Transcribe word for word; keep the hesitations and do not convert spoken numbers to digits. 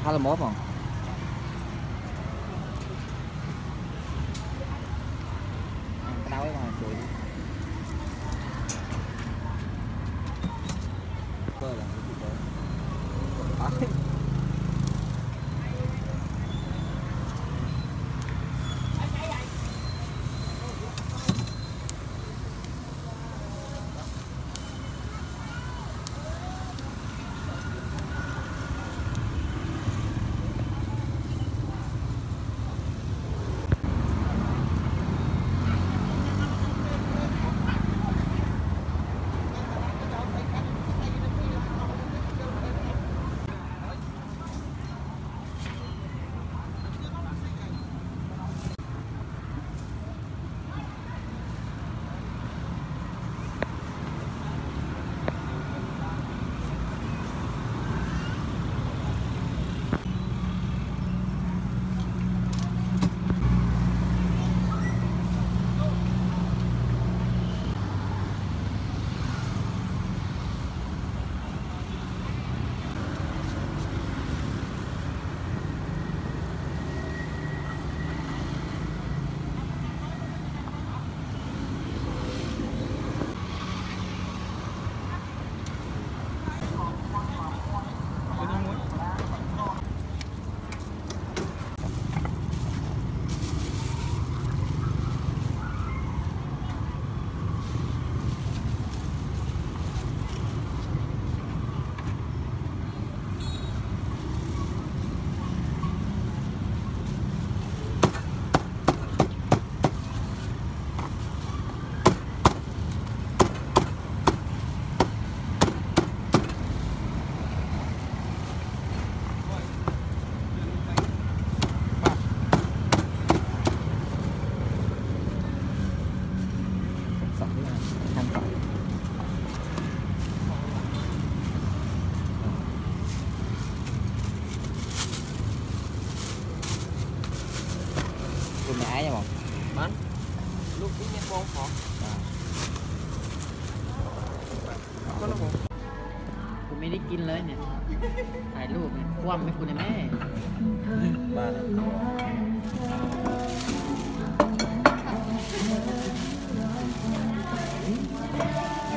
hai mươi mốt không? Cái đau ấy mà chuối đi. Bơ là cái gì đấy.คุณย้ายจะบอกมันลูกนี่มองขอก็แล้วผมคุณไม่ได้กินเลยเนี่ยถ่ายรูปคว่ำให้คุณนะแม่บ้าเลย